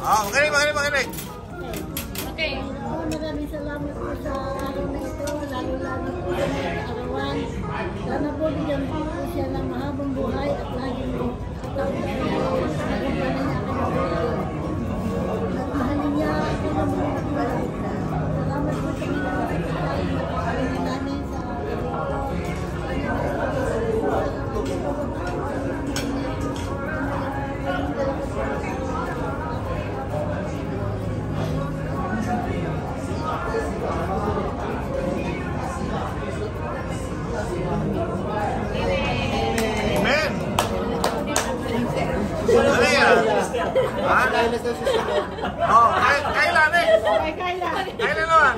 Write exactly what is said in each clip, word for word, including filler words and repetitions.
Oh, magaling, magaling, magaling. Okay. Maraming salamat po sa araw na ito, lalo-lalo po sa mga arawan. Sana po bigyan po po siya ng mahabang buhay at laging po kataon-taon niya ako sa nagampanan niya ako ng buhay. At mahalin niya ako ng mga buhay. Salamat po sa mga kapitay na pakainin namin sa Amen. Ano yan? Ha? Oh, kay kailan eh? Okay, Kayla. Kailan naman?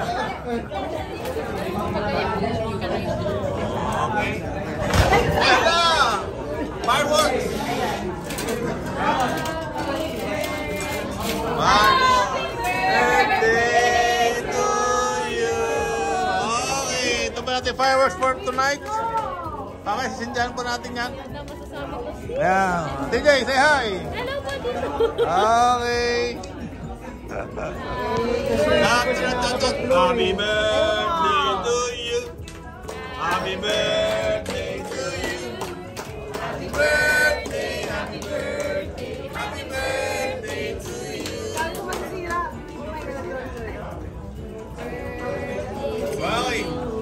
Okay. Kayla! Fireworks! Birthday to you! Okay, ito ba natin fireworks for tonight? Okay, sisindihan po natin yan. Yeah. D J, say hi! Hello po dito. Okay. Happy birthday to you. Happy birthday to you. Happy birthday, happy birthday, happy birthday to you. Okay.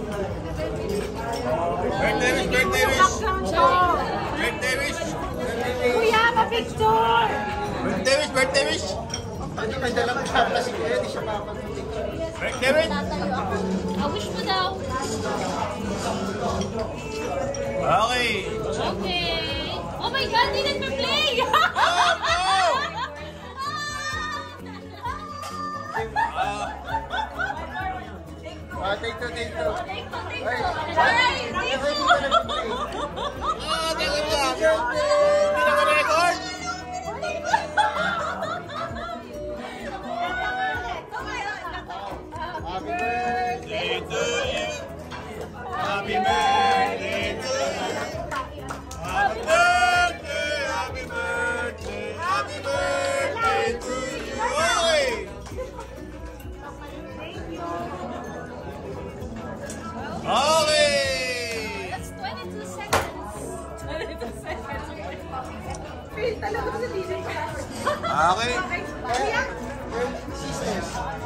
Birthday wish, birthday wish. Birthday wish. Kuya, pa-picture! Birthday wish, birthday wish. Ano may dalang tabla si Kuya, di siya makapag-picture. Birthday wish. Ah, wish mo daw. Okay. Okay. Oh my God, di nagpa-play! Ah, take two, take two. Take two, take two. Ay, take two. Ah, tingnan mo. Hindi na ka record. Happy birthday. Birthday to you. Happy birthday to you. Happy birthday, happy birthday, happy birthday to you. Okay. Okay. That's twenty-two seconds. twenty-two seconds. Feel talaga sa D J. Okay. Sisters.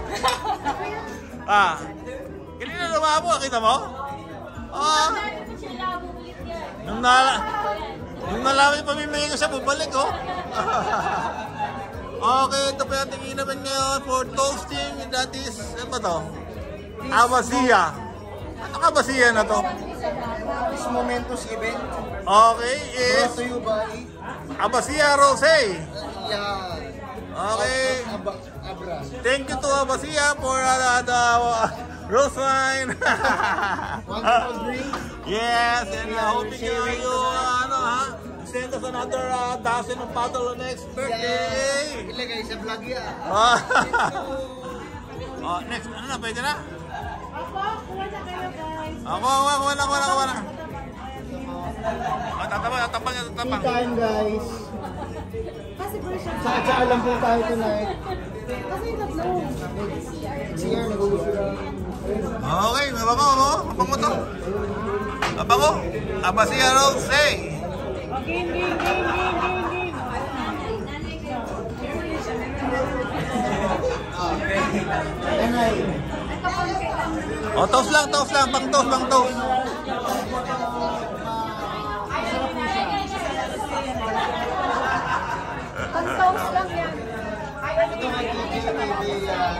Ah. Kanina lumabo, kita mo? Ah. Nung nala... Nung nalaman yung pamimigay ko siya, bubalik, oh. Okay, ito pa yung tingin naman ngayon for toasting. That is, ano ba to? Abasiya. Ano kabasiya na to? This momentous event Okay, is brought to you by Abasiya Rosé. Yan. Okay. Aba, Abra. Thank you to Abasiya for uh, the uh, rose wine. Wonderful drink. Yes, and uh, hoping you, you uh, ano ha, send us another uh, dozen of bottle on next birthday. Ilagay sa vlog yan. Ah. Oh, next, ano na, pwede na? Opo, kuha na kayo guys. Ako, ako, ako na, ako na, ako na. Oh, tatapang, tatapang, Tea tatapang. time, guys. Kasi po siya. Sa lang po tayo tonight. Kasi tatlo. C R, mag-uwi sila. Okay, mabango, mabango, mabango to. Mabango, Abasiya Rose, hey. Okay, game, game, game, game, game. Anay. Oh, toast lang, toast lang, pang toast, pang toast. Pag-toast lang yan. Ito nga, D J, may uh,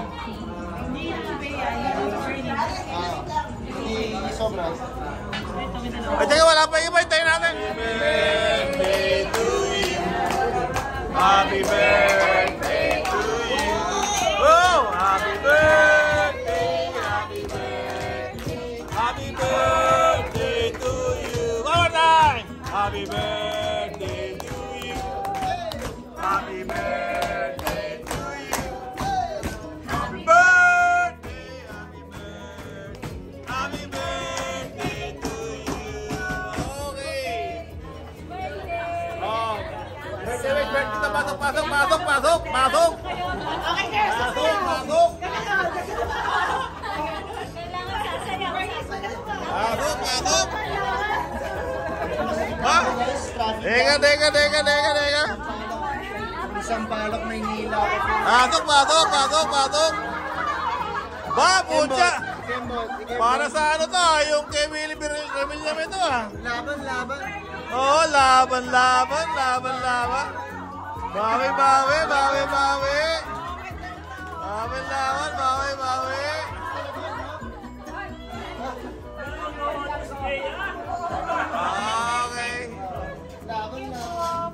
hindi sobra. Ay, teka, wala pa iba, tayo natin. Birthday to you. Happy birthday to you. Oh, happy birthday, happy birthday, happy birthday to you. One more time. Happy birthday to you. Happy birthday to you. Happy birthday, happy birthday, happy birthday to you. Okay. Oh. Birthday, birthday, pasok, pasok, pasok, pasok, pasok. Pasok, pasok. Kailangan sasayaw. Pasok, pasok. Ha? Teka, teka, teka, teka, teka. Isang palok na inila. Pasok, pasok, pasok, pasok. Ba, pucha. Para sa ano to, yung kay Willie Camillame ito ah. Laban, laban. Oo, laban, laban, laban, laban. Bawi, bawi, bawi, bawi. Bawi, laban, bawi, bawi. Okay. Laban, laban.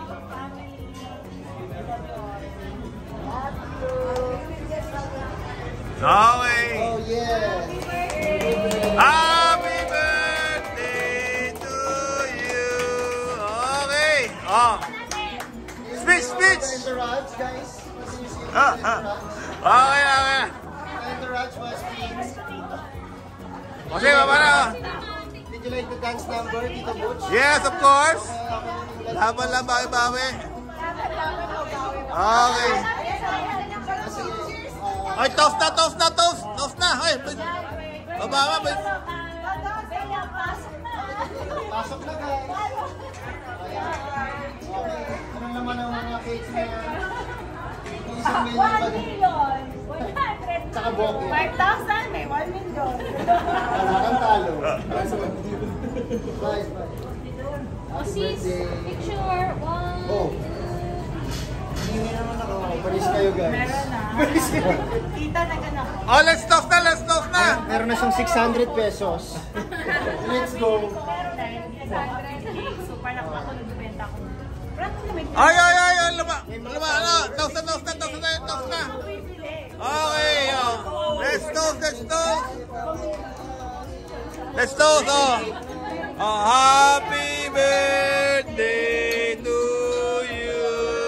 Okay. Oh, yeah. Happy birthday to you. Okay. Oh. Speech, speech. Entourage, guys. Ah, ah. Okay, okay. Entourage was Prince. Okay, baba na. Did you like the dance number, Tito Butch? Yes, of course. Laban lang, bawi-bawi. Okay. Ay, toast na, toast na, toast. Toast na. Ay, baba, baba. Pasok na, guys. Okay. Ano naman ang mga cakes na isang million pa one din? million. one hundred. Tsaka bokeh. five thousand, may one million. Wala kang talo. Guys, bye. Oh, sis, picture. One, Oh. Hindi naman ako. Paris kayo, guys. meron na. Kita na ganap. Oh, let's toast na, let's toast na. Meron na siyang six hundred pesos. Let's go. Meron na yung six hundred cake. So, parang ako nagbibenta ko. Parang ako may Ay, ay, ay, ay, luma. Luma, ano. Toast na, toast na, toast na, toast na. Okay, oh. Let's toast, let's toast. Let's toast, oh. Oh, happy birthday to you.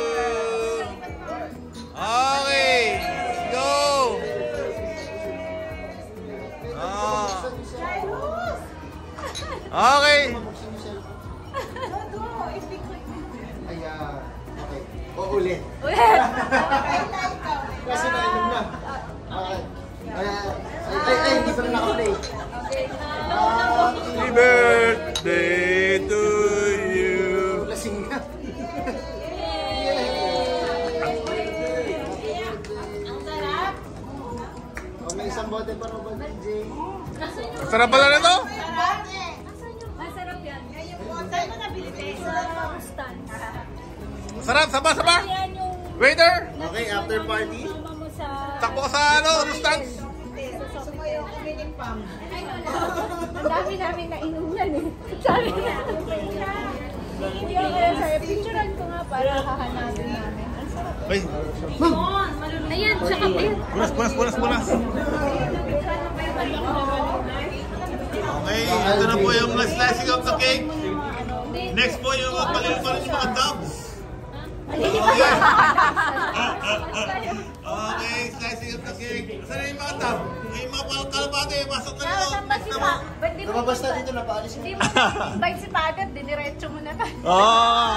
Okay, go. Oh. Okay. Ayan. Okay. O, ulit. Ulit. Kasi nainom na. Okay. Ayan. Ay, ay, ay, hindi pa rin nakaplay. Happy birthday to you. Lasing na. Ang sarap. O, may isang bote pa rin ba, D J? Sarap pala na to? Sarap. Masarap yan. Saan mo nabili? Sa Stan's. Sarap, saba, saba. Yan yung Waiter, Okay, after party. mama mo sa... takbo ka sa ano, stance. Ang dami namin na inuman eh. Sabi na. Hindi ako kaya sa'yo. Picturean ko nga para hahanapin namin. Ang sarap. Ay, Ayan, tsaka beer. punas, punas, punas, punas. Okay, ito na po yung slicing of the cake. Next po yung palil pa rin yung mga dubs. Okay. Okay, slicing of the cake. Saan na yung mga dub? Yung mga kalabate, masok na nito. Next na po. Lumabas na dito, napaalis na. Hindi mo invite si Pagat, diniretso mo na tayo. Oh.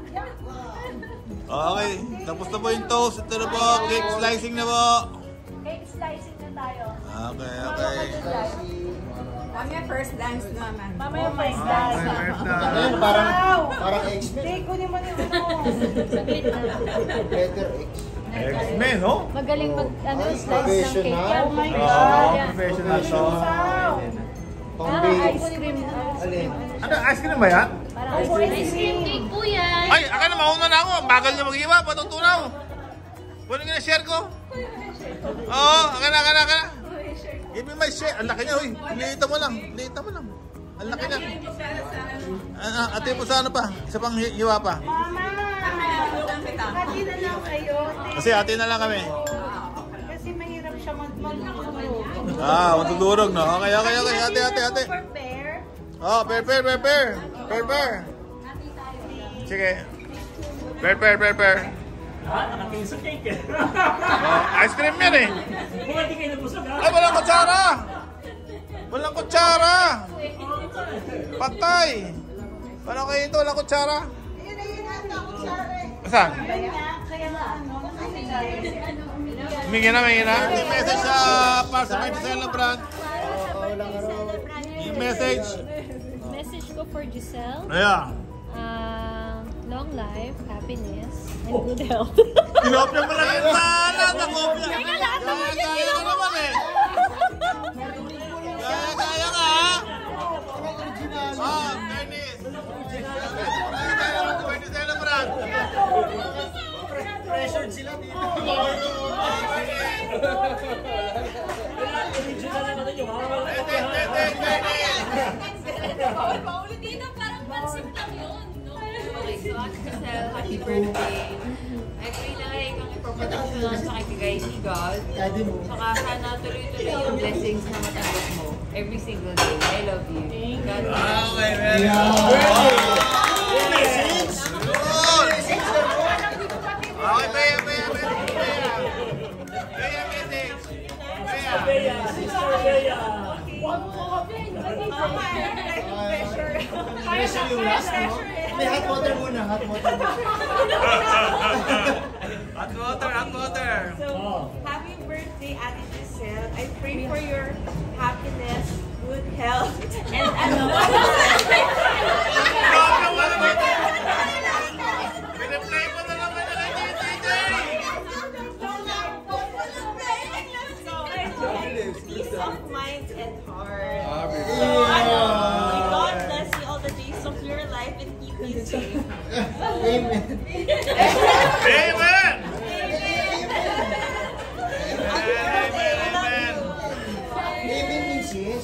Okay, tapos na po yung toast. Ito na po, cake slicing na po. Cake slicing na tayo. Okay, okay. Mamaya first dance naman. Mamaya first dance. Ayun, parang, parang X-Men. Jay, kunin mo yung ano. Letter X. X-Men, no? Magaling mag, ano, Ay, slice ng cake. professional. Oh my Oo, God. professional to. Pang Ah, base. ice cream. Alin? Ano, ice cream ba yan? Parang ice cream cake po yan. Ay, aka na, mauna na ako. Bagal niya mag-iwa, patutunaw. Pwede nga na-share ko. Oo, aka na, aka na, aka na. Give me my share. Ang laki niya, huy. Liita mo lang. Liita mo lang. Ang laki niya. Ah, ate mo sa ano pa? Isa pang hi- hiwa pa. Mama! Hati na lang kayo. Kasi ate na lang kami. Kasi mahirap siya mag-mag-mag. Ah, matudurog, no? Okay, okay, okay. Ate, ate, ate. Prepare. Oh, pair, pair, pair, pair. Pair, pair. Sige. Pair, pair, pair, pair. Ah, nakatingin sa cake eh. Oh, ice cream yan eh. Kung hindi kayo nabusog ha? Ay, walang kutsara! Walang kutsara! Patay! Paano kayo ito? Walang kutsara? Ayun, ayun, ata ako, sorry. Saan? Kaya nga, kaya nga ano, kasi ano, Humingi na, humingi na. Yung message sa para sa may celebrant. Yung message. Message ko for Giselle. Ayan. Uh, long life, happiness, and good health. Tinopya mo lang yung sana. Nakopya. Kaya lahat naman Kaya, kaya ka naman eh. Kaya, kaya ka ha. Oh, Dennis. Dennis celebrant. Pressured sila dito. Original na natin yung mga Dennis, Dennis, Dennis. Paulitin na parang pansip lang yun. No? Oh my God, Giselle, happy birthday. I pray na kayo kang ipaprotection lang sa kay si God. Daddy mo. Saka sana tuloy-tuloy yung blessings na matanggap mo every single day. I love you. God bless. Okay, very Okay, Bea, Bea, Bea. Bea, message. Bea. Bea, Sister Bea. Pressure yung last, no? May hot water muna, hot water muna. Hot water, hot water. So, happy birthday, Ate Giselle. I pray for your happiness, good health, and ano. Piniplay mo na naman na kay D J. Peace of mind and heart. So, ano, may God bless you all the days of your life and keep you safe. Amen. Amen. Amen means yes.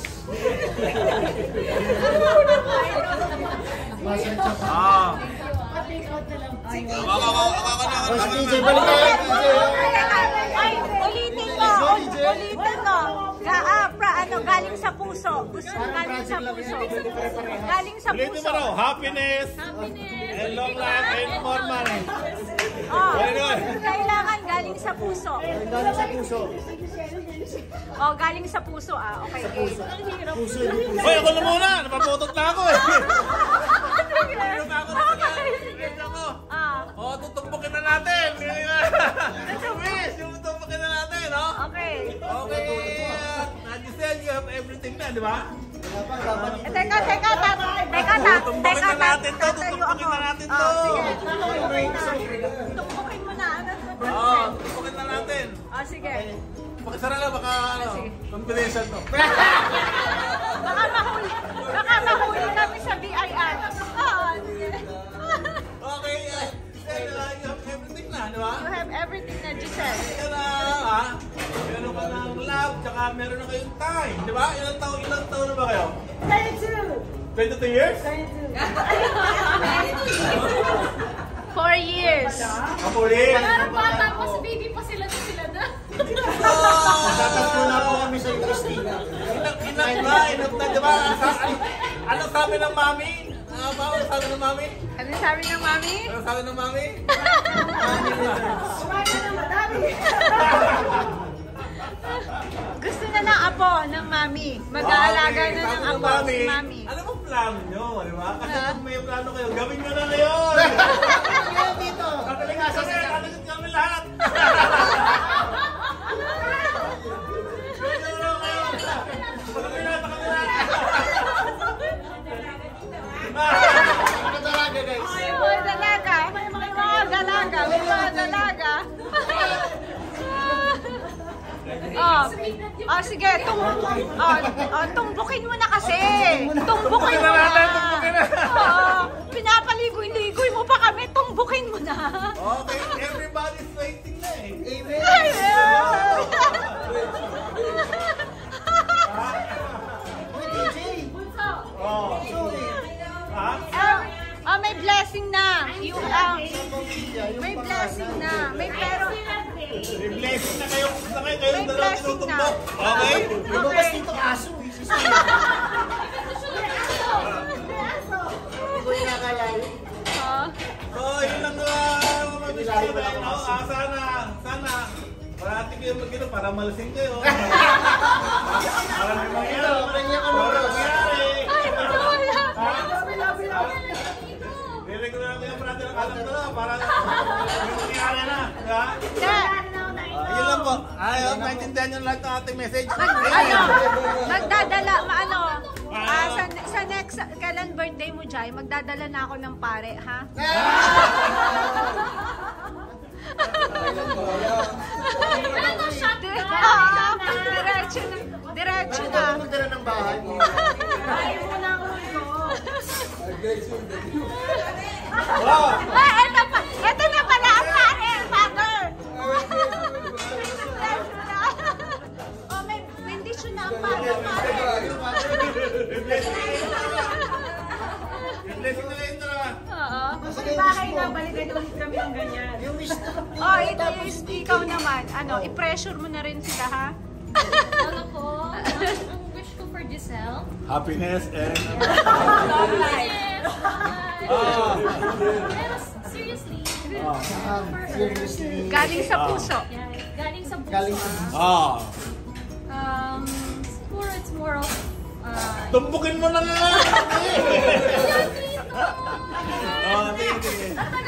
Ah. Ako, ako, ako, ako na, ako O, na. si D J, balik tayo, D J. Ay, ulitin ko! Ulitin ko! Ga, ah, pra, ano, galing sa puso. Gusto galing sa puso. Galing sa Ulitin mo puso. raw, happiness, and long life, and more money. Oh, Very good. kailangan galing sa puso. Galing sa puso. Oh, galing sa puso ah. Okay. Puso. Puso, hindi puso. Hoy, ako na muna, napaputot na ako eh. Sige. Meron na ako na Okay. ako. Ah, Oh, tutumpukin na natin. Wish, yung tutumpukin na natin, no? okay. Okay, uh, Giselle, you have everything na, di ba? Eh, teka, teka, ta, teka, ta, Tutumpukin teka, na ta, natin to, tatayo tutumpukin ako. na natin Ah, to. sige. Tutumpukin mo na. Tutumpukin mo na. Ano, Oo, oh, tutumpukin na natin. Ah, sige. Pakisara lang, baka ano, confidential to. Baka mahuli, baka mahuli kami sa B I R. Ah, sige. Okay, uh, Giselle, uh, you have everything na, di ba? You have everything na, Giselle. Ika na, ha? Meron ka ng love, tsaka meron na kayong time, di ba? Ilang taon, ilang taon na ba kayo? twenty-two years? Four years. Ako rin. Parang bata pa, sa baby pa sila na sila na. Tatatlo na po kami sa Christina. Inak, inak na, inak na, di ba? Sa- Ano, ano sabi ng mami? Ah, ba, ano sabi ng mami? Ano sabi ng mami? Ano sabi ng mami? Gusto na ng apo ng mami. Mag-aalaga na ng apo si mami. Ano mo plano nyo, di ba? Kasi Ha? kung may plano kayo, gawin nyo na ngayon! Ngayon dito. Kakalingan kami, kakalingan kami lahat! Gawin nyo na kayo! Kakalingan na kami lahat! Ano talaga, guys? May mga dalaga. May mga dalaga. May mga dalaga. Oh, oh, sige, tung, oh, oh, tumbukin mo na kasi. Tumbukin mo na. Tumbukin na. Oo, pinapaligoy-ligoy mo pa kami. Tumbukin mo na. Okay, everybody's waiting na eh. Amen. Ayun. Uy, D J. Oh. Ha? Ah, ah, may blessing na. You, ah, may blessing na. May pero... May blessing na kayo. Gusto kayo kayong May dalawa blessing na. tinutumbok. Okay? Lumabas dito aso. eh, si Steve. Hindi ko nakakalayo. Ah, So, yun lang uh, mga bisyo na yun. no? Ah, sana, sana, parati kayo mag-ino para malasing kayo. Para may mangyari. Parang yan ka Para Loros. mangyari. ay, wala. Rinig ko na lang kayo parati ng alam ko na para may mangyari na. Diba? Hindi. Ah, yun lang po. Ayaw, maintindihan nyo lahat ng ating message. Mag, ano, magdadala, ma, ano, ah, sa, sa next, kailan birthday mo, Jai, magdadala na ako ng pare, ha? Ano, shot na? Oo, diretso na, diretso na. Magdala ng bahay. Bahay mo na ako ito. Ah, eto pa, eto na pala ang pare, father. Oh, may bendisyon na ang pare, pare. Blessing na lang ito na. Oo. May bahay na, balikan ulit kami ng ganyan. Yung wish na. Oh, ito is ikaw naman. Ano, i-pressure mo na rin sila, ha? Ano po? Ang wish ko for Giselle. Happiness and... Yes! Ah. Pero seriously, Ah, seriously. Galing sa puso. yeah, galing sa puso. Galing sa Ah. Um, siguro it's more of, uh, Tumbukin mo na nga! Ah, sige, sige.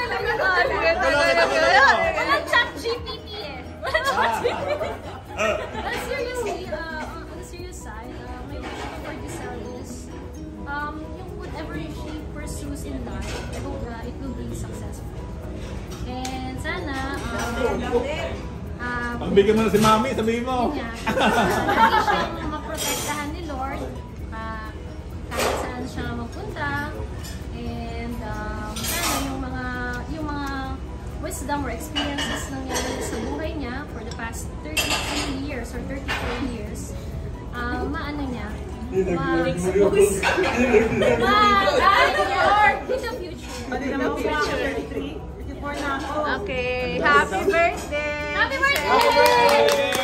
walang chat G P T eh. Walang chat G P T. But seriously, uh, on the serious side, uh, my wish for Giselle is, um, yung whatever she pursues in life, I hope uh, it will be successful. And sana, um, um, Pagbigyan mo na si Mami, sabihin mo. yun nga, lagi siyang maprotektahan ni Lord, uh, kahit saan siya magpunta, and um, sana yung mga, yung mga wisdom or experiences nangyari sa buhay niya for the past thirty-three years or thirty-four years, uh, maano niya, ma-expose, ma-guide Lord in the future. Pwede naman thirty-three, thirty-four na ako. Okay, happy birthday! Happy birthday!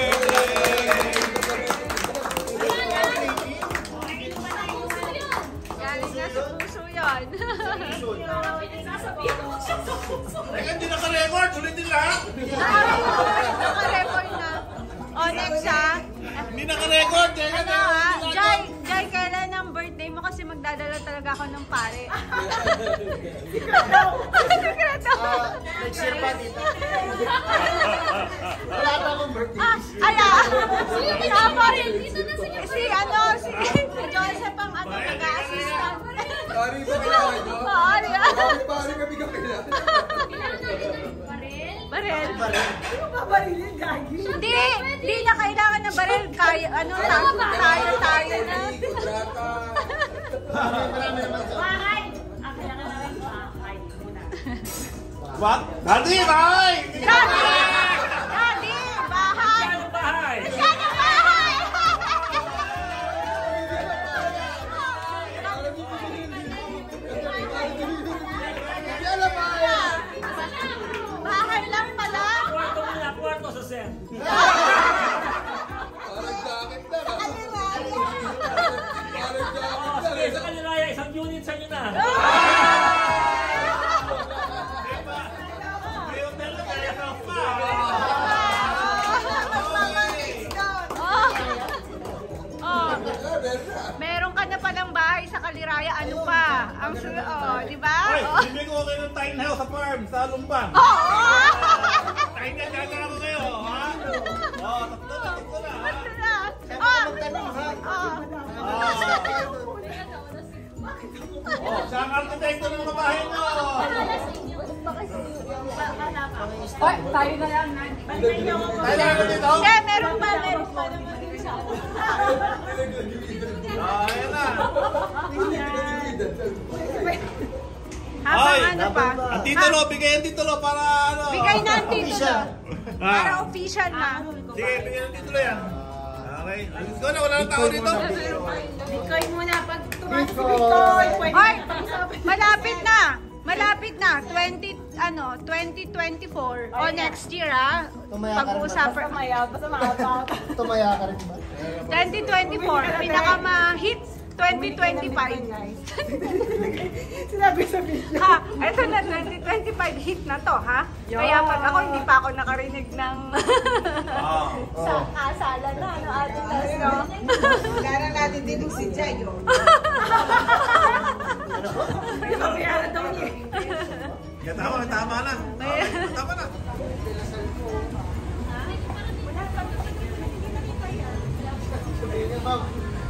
Galing na sa puso yun. Teka, hindi naka-record. Ulitin lahat. Naka-record na. O, next ha. Hindi naka-record. Teka, Ano ha? Jai, Jai, kailan ang birthday mo? Kasi magdadala talaga ako ng pare. Sikreto. Ah, nag-share pa dito. Wala pa akong birthday. Ah, ala. Tama rin. Si ano, si si Joseph ang ano, nag-assistant. Pari ba kailangan nyo? Oo, di ba? Pari kami ka kailangan. Baril. Ano ba barilin, Gagi? Hindi, hindi na kailangan ng baril. Kaya, ano, tayo, tayo, tayo na. Kontrata. Marami naman sa... Bahay! Ah, kailangan namin bahay muna. What? Daddy, bye! Daddy! Daddy! Bahay! Ano bahay? Sana bahay! Bahay lang pala. Kwarto muna, kwarto sa set. Parang jacket na. Parang Oh, jacket sige, na. sa kanila yan, isang unit sa inyo na. May hotel na kaya ka pa. Oh, meron ka na palang bahay sa Kaliraya. Ano pa? Ang su- oh, di ba? Hoy, Oh. bibigyan ko kayo ng tiny house sa farm, sa Lumbang. Oo! Tiny house gagawin ko kayo, ha? Oh, tatlo na, tatlo na, ha? Ito na. Siyempre Oh, magtanong ha. oh. Oh, siya ang arkitekto ng mga bahay mo. Oy, tayo na lang. Tayo lang ako dito. Hindi, meron pa, meron pa naman din siya. Ah, ayan na. Habang Ay, ano pa? Ang titulo, bigay ang titulo para ano. Bigay na ang titulo. Para Ah. official na. Sige, bigyan ang titulo yan. Okay. Let's go na, wala nang tao dito. Bitcoin muna. Pag tumakas si Bitcoin. Bitcoin, pwede Hoy, na pag-usapan. malapit na. Malapit na. twenty, ano, twenty twenty-four. O next year, ha? Tumaya ka rin ba? Pag-uusapan. Tumaya, basta makatawa. Tumaya ka rin ba? twenty twenty-four. Pinaka-ma-hit twenty twenty-five. Sinabi sa video. Ha, ito na, twenty twenty-five hit na to, ha? Kaya pag ako, hindi pa ako nakarinig ng Ah. sa kasalan na, ano, ate Tas, no? Kaya natin din si Jay, yun. Pabayaan daw niya. Kaya tama, tama na. Okay, tama na. Wala pa ma'am.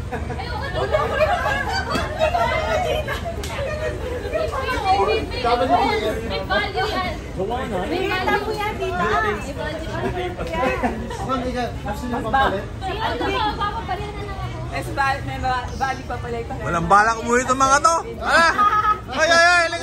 Dapat yung May value yan. May value po yan, tita. May value yan. Ma'am, ikaw, gusto niyo pampalit? Ano ba? Papapalit na lang ako. Mas value pa pala ito. Walang balak umuwi itong mga to. Ala! Ay, ay, ay!